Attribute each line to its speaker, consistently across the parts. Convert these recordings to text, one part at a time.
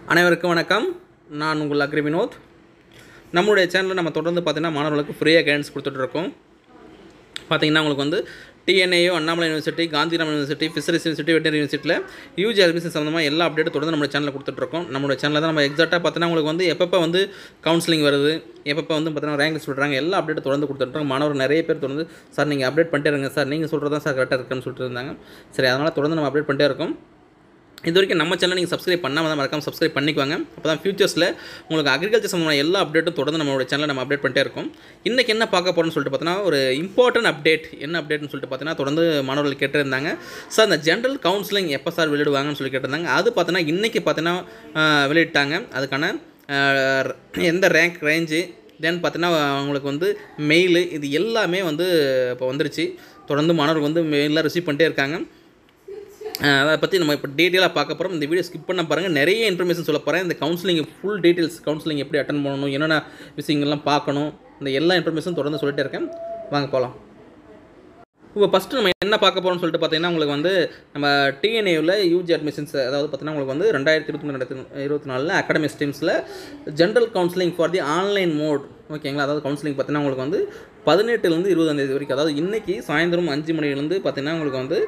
Speaker 1: அனைவருக்கும் வணக்கம். நான் உங்கள் அக்ரி வினோத். நம்மளுடைய சேனலில் நம்ம தொடர்ந்து பார்த்தீங்கன்னா மாணவர்களுக்கு ஃப்ரீயாக கைடன்ஸ் கொடுத்துட்ருக்கோம். பார்த்தீங்கன்னா உங்களுக்கு வந்து TNAU Annamalai University, Gandhigram university, fisheries university, veterinary யூனிவர்சிட்டியில் யூஜி அட்மிஷன் சம்மந்தமாக எல்லா அப்டேட்டும் தொடர்ந்து நம்ம சேனலில் கொடுத்துட்ருக்கோம். நம்மளுடைய சேனலில் தான் நம்ம எக்ஸாக்டாக பார்த்தீங்கன்னா உங்களுக்கு வந்து எப்பப்போ வந்து கவுன்சிலிங் வருது, எப்பப்போ வந்து பார்த்தீங்கன்னா ரேங்க் லிஸ்ட் விடுறாங்க, எல்லா அப்டேட்டும் தொடர்ந்து கொடுத்துட்ருக்கோம். மாணவர் நிறைய பேர் தொடர்ந்து சார் நீங்கள் அப்டேட் பண்ணிட்டே இருங்க சார், நீங்கள் சொல்கிறது தான் சார் கரெக்டாக இருக்குன்னு சொல்லிட்டு இருந்தாங்க. சரி, அதனால் தொடர்ந்து நம்ம அப்டேட் பண்ணிட்டே இருக்கோம். இது வரைக்கும் நம்ம சேனல் நீங்கள் சப்ஸ்கிரைப் பண்ணாமல் தான் மறக்காமல் சப்ஸ்கிரைப் பண்ணிக்குவாங்க. அப்போ தான் ஃபியூச்சர்ஸில் உங்களுக்கு அக்ரிகல்ச்சர் சம்மந்தமான எல்லா அப்டேட்டும் தொடர்ந்து நம்மளோட சேனலில் நம்ம அப்டேட் பண்ணிட்டே இருக்கோம். இன்றைக்கி என்ன பார்க்க போகிறோம்னு சொல்லிட்டு பார்த்தீங்கன்னா ஒரு இம்பார்ட்டன்ட் அப்டேட். என்ன அப்டேட்னு சொல்லிட்டு பார்த்தீங்கன்னா தொடர்ந்து மாணவர்கள் கேட்டிருந்தாங்க, சார் இந்த ஜென்ரல் கவுன்சிலிங் எப்போ சார் வெளியிடுவாங்கன்னு சொல்லி கேட்டிருந்தாங்க. அது பார்த்தீங்கன்னா இன்றைக்கி பார்த்தீங்கன்னா வெளியிட்டாங்க. அதுக்கான எந்த ரேங்க் ரேஞ்சு, தென் பார்த்தீங்கன்னா அவங்களுக்கு வந்து மெயிலு, இது எல்லாமே வந்து இப்போ வந்துருச்சு. தொடர்ந்து மாணவர்கள் வந்து மெயிலெலாம் ரிசீவ் பண்ணிட்டே இருக்காங்க. அதை பற்றி நம்ம இப்போ டீட்டெயிலாக பார்க்க போகிறோம். இந்த வீடியோ ஸ்கிப் பண்ண பாருங்கள், நிறைய இன்ஃபர்மேஷன் சொல்ல போகிறேன். இந்த கவுன்சிலிங் ஃபுல் டீட்டெயில்ஸ், கவுன்சிலிங் எப்படி அட்டன் பண்ணணும், என்னென்ன விஷயங்கள்லாம் பார்க்கணும், இந்த எல்லா இன்ஃபர்மேஷன் தொடர்ந்து சொல்லிட்டே இருக்கேன். வாங்க போகலாம். இப்போ ஃபஸ்ட்டு நம்ம என்ன பார்க்க போகிறோம்னு சொல்லிட்டு பார்த்தீங்கன்னா உங்களுக்கு வந்து நம்ம TNAUவில் யூஜி அட்மிஷன்ஸ், அதாவது பார்த்தீங்கன்னா உங்களுக்கு வந்து 2023-2024 அகாடமிக் ஸ்ட்ரீம்ஸில் general counselling for the online mode, ஓகேங்களா. அதாவது கவுன்சிலிங் பார்த்தீங்கன்னா உங்களுக்கு வந்து 18லேருந்து 20 வரைக்கும், அதாவது இன்றைக்கி சாயந்தரம் 5 மணிலேருந்து பார்த்தீங்கன்னா உங்களுக்கு வந்து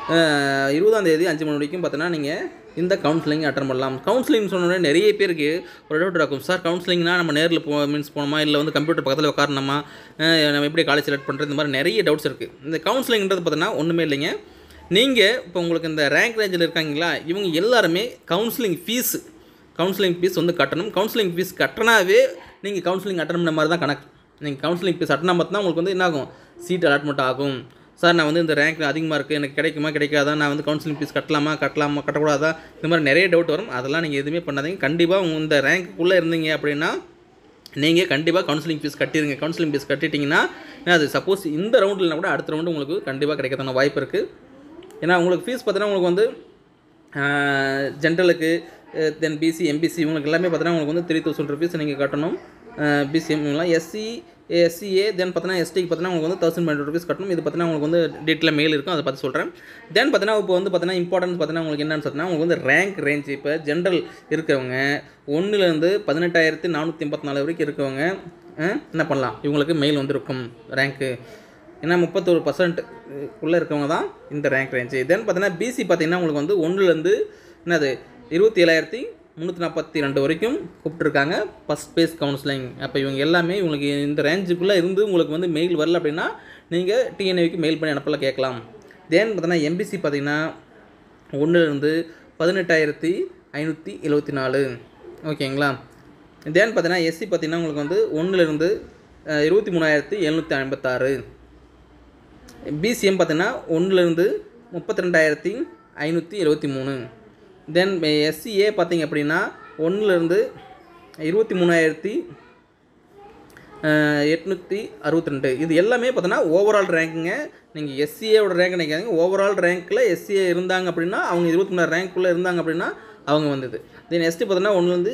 Speaker 1: 20 5 மணி வரைக்கும் பார்த்தீங்கன்னா நீங்கள் இந்த கவுன்சிலிங் அட்டன் பண்ணலாம். கவுன்சிலிங் சொன்னோடனே நிறைய பேருக்கு ஒரு டவுட் இருக்கும், சார் கவுன்சிலிங்னா நம்ம நேரில் போகணுமா, இல்லை வந்து கம்ப்யூட்டர் பக்கத்தில் உட்காரணுமா, நம்ம எப்படி காலேஜ் செலக்ட் பண்ணுறது, இந்த மாதிரி நிறைய டவுட்ஸ் இருக்குது. இந்த கவுன்சிலிங்கிறது பார்த்தீங்கன்னா ஒன்றுமே இல்லைங்க. நீங்கள் இப்போ உங்களுக்கு இந்த ரேங்க் ரேஞ்சில் இருக்காங்களா, இவங்க எல்லாருமே கவுன்சிலிங் ஃபீஸ் வந்து கட்டணும். கவுன்சிலிங் ஃபீஸ் கட்டினாவே நீங்கள் கவுன்சிலிங் அட்டன் பண்ண மாதிரி தான் கணக்கு. நீங்கள் கவுன்சிலிங் ஃபீஸ் அட்டனா பார்த்தா உங்களுக்கு வந்து என்ன ஆகும், சீட் அலாட்மெண்ட் ஆகும். சார் நான் வந்து இந்த ரேங்க் அதிகமாக இருக்குது, எனக்கு கிடைக்குமா கிடைக்காதா, நான் வந்து கவுன்சிலிங் ஃபீஸ் கட்டலாமா கட்டக்கூடாதா, இந்த மாதிரி நிறைய டவுட் வரும். அதெல்லாம் நீங்கள் எதுவுமே பண்ணாதீங்க. கண்டிப்பாக இந்த ரேங்க்குள்ளே இருந்தீங்க அப்படின்னா நீங்கள் கண்டிப்பாக கவுன்சிலிங் ஃபீஸ் கட்டிடுங்க. கவுன்சிலிங் ஃபீஸ் கட்டிட்டிங்கன்னா அது சப்போஸ் இந்த ரவுண்டில்னா கூட அடுத்த ரவுண்டு உங்களுக்கு கண்டிப்பாக கிடைக்கிறதான வாய்ப்பு இருக்குது. ஏன்னா உங்களுக்கு ஃபீஸ் பார்த்தீங்கன்னா உங்களுக்கு வந்து ஜென்ரலுக்கு, தென் BC MBC இவங்களுக்கு எல்லாமே பார்த்தீங்கன்னா உங்களுக்கு வந்து 3000 rupees நீங்கள் கட்டணும். BCM இவங்களாம் SCA தென் பார்த்தீங்கன்னா STக்கு பார்த்தீங்கன்னா உங்களுக்கு வந்து 1500 rupees கட்டணும். இது பார்த்தீங்கன்னா உங்களுக்கு வந்து டீட்டெயிலாக மெயில் இருக்கும், அதை பார்த்து சொல்கிறேன். தென் பார்த்தீங்கன்னா இப்போ வந்து பார்த்தீங்கன்னா இம்பார்ட்டன்ஸ் பார்த்தீங்கன்னா உங்களுக்கு என்னென்னு பார்த்தீங்கன்னா உங்களுக்கு வந்து ரேங்க் ரேஞ்ச். இப்போ ஜென்ரல் இருக்கிறவங்க 1லேருந்து 18,484 வரைக்கும் இருக்கவங்க என்ன பண்ணலாம், இவங்களுக்கு மெயில் வந்து இருக்கும் ரேங்க்கு. ஏன்னா 31% இருக்கவங்க தான் இந்த ரேங்க் ரேஞ்சு. தென் பார்த்தீங்கன்னா BC பார்த்தீங்கன்னா உங்களுக்கு வந்து 1லேருந்து என்னது 27,342 வரைக்கும் கூப்பிட்ருக்காங்க ஃபஸ்ட் பேஸ் கவுன்சிலிங். அப்போ இவங்க எல்லாமே இவங்களுக்கு இந்த ரேஞ்சுக்குள்ளே இருந்து உங்களுக்கு வந்து மெயில் வரல அப்படின்னா நீங்கள் TNAUக்கு மெயில் பண்ணி அனுப்பலாம், கேட்கலாம். தென் பார்த்தீங்கன்னா MBC பார்த்தீங்கன்னா 1லேருந்து 18,574, ஓகேங்களா. தென் பார்த்தீங்கன்னா SC பார்த்தீங்கன்னா உங்களுக்கு வந்து 1லேருந்து 23,756. BCM பார்த்தீங்கன்னா 1லேருந்து 32,573. தென் SCA பார்த்தீங்க அப்படின்னா 1லேருந்து 23,862. இது எல்லாமே பார்த்தீங்கன்னா ஓவரால் ரேங்க்குங்க. நீங்கள் SCAவோட ரேங்க் நினைக்காதீங்க, ஓவரால் ரேங்க்கில் SCA இருந்தாங்க அப்படின்னா அவங்க 23 ரேங்க்குள்ளே இருந்தாங்க அப்படின்னா அவங்க வந்தது. தென் ST பார்த்தீங்கன்னா 1லேருந்து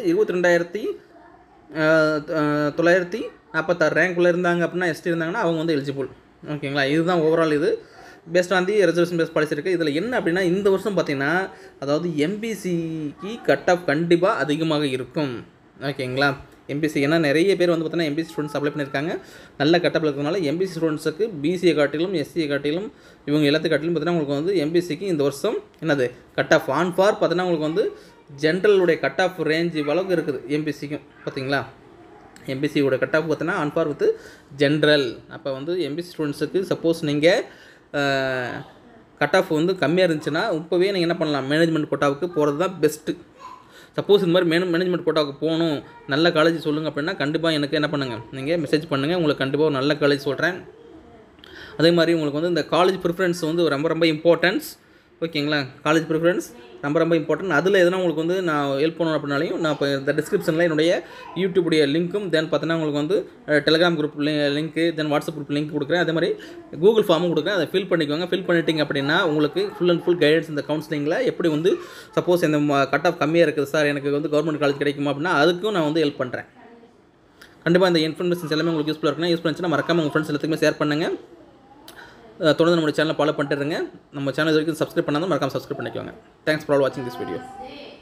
Speaker 1: 22,946 ரேங்க்குள்ளே இருந்தாங்க அப்படின்னா ST இருந்தாங்கன்னா அவங்க வந்து எலிஜிபிள், ஓகேங்களா. இதுதான் ஓவரால். இது based on the reservation base policy இருக்குது. இதில் என்ன அப்படின்னா இந்த வருஷம் பார்த்தீங்கன்னா அதாவது MBCக்கு கட் ஆஃப் கண்டிப்பாக அதிகமாக இருக்கும், ஓகேங்களா. MBC ஏன்னா நிறைய பேர் வந்து பார்த்தீங்கன்னா MBC ஸ்டூடெண்ட்ஸ் அப்ளை பண்ணியிருக்காங்க, நல்ல கட்டப்பில் இருக்கிறதுனால MBC ஸ்டூடெண்ட்ஸுக்கு BCA காட்டிலும் SCA காட்டிலும் இவங்க எல்லாத்துக்கு காட்டிலும் பார்த்தீங்கன்னா உங்களுக்கு வந்து MBCக்கு இந்த வருஷம் என்னது கட் ஆஃப் ஆன் ஃபார் பார்த்தீங்கன்னா உங்களுக்கு வந்து ஜென்ரலுடைய கட் ஆஃப் ரேஞ்ச் அளவுக்கு இருக்குது MBCக்கும், பார்த்தீங்களா. MBCயோட கட் ஆஃப் பார்த்தீங்கன்னா ஆன் ஃபார் வித் ஜென்ரல். அப்போ வந்து MBC ஸ்டூடெண்ட்ஸுக்கு சப்போஸ் நீங்கள் கட் ஆஃப் வந்து கம்மியாக இருந்துச்சுன்னா இப்போவே நீங்கள் என்ன பண்ணலாம், மேனேஜ்மெண்ட் கோட்டாவுக்கு போகிறது தான் பெஸ்ட்டு. சப்போஸ் இந்த மாதிரி மேனேஜ்மெண்ட் கோட்டாவுக்கு போகணும், நல்ல காலேஜ் சொல்லுங்கள் அப்படின்னா கண்டிப்பாக எனக்கு என்ன பண்ணுங்கள், நீங்கள் மெசேஜ் பண்ணுங்கள், உங்களுக்கு கண்டிப்பாக ஒரு நல்ல காலேஜ் சொல்கிறேன். அதே மாதிரி உங்களுக்கு வந்து இந்த காலேஜ் ப்ரிஃபரன்ஸ் வந்து ரொம்ப இம்பார்ட்டன்ஸ், ஓகேங்களா. காலேஜ் ப்ரிஃபரன்ஸ் ரொம்ப இம்பார்ட்டன்ட். அதில் எதனா உங்களுக்கு வந்து நான் ஹெல்ப் பண்ணணும் அப்படின்னாலையும் நான் இப்போ இந்த டிஸ்கிரிப்ஷனில் என்னுடைய யூடியூபுடைய லிங்க்கும் தென் பார்த்தீங்கன்னா உங்களுக்கு வந்து Telegram group link, then WhatsApp group link கொடுக்குறேன். அதே மாதிரி கூகுள் ஃபார்மும் கொடுக்குறேன், அதை ஃபில் பண்ணிக்கோங்க. ஃபில் பண்ணிட்டீங்க அப்படின்னா உங்களுக்கு ஃபுல் அண்ட் ஃபுல் கைடன்ஸ் இந்த கவுன்சிலிங்கில் எப்படி வந்து சப்போஸ் இந்த கட் ஆஃப் கம்மியாக இருக்குது சார், எனக்கு வந்து கவர்மெண்ட் காலேஜ் கிடைக்குமா அப்படின்னா அதுக்கும் நான் வந்து ஹெல்ப் பண்ணுறேன். கண்டிப்பாக இந்த இன்ஃபர்மேஷன்ஸ் எல்லாமே உங்களுக்கு யூஸ்ஃபுல்லாக இருக்குன்னா யூஸ் பண்ணிச்சுன்னா மறக்காமல் உங்கள் ஃப்ரெண்ட்ஸ் எல்லாத்துக்குமே ஷேர் பண்ணுங்கள். தொடர்ந்து நம்ம சேனலை ஃபாலோ பண்ணிட்டுருங்க. நம்ம சேனல் வரைக்கும் சப்ஸ்கிரைப் பண்ணாலும் மறக்காம சப்ஸ்கிரைப் பண்ணிக்கோங்க. தேங்க்ஸ் ஃபார் வாட்சிங் திஸ் வீடியோ.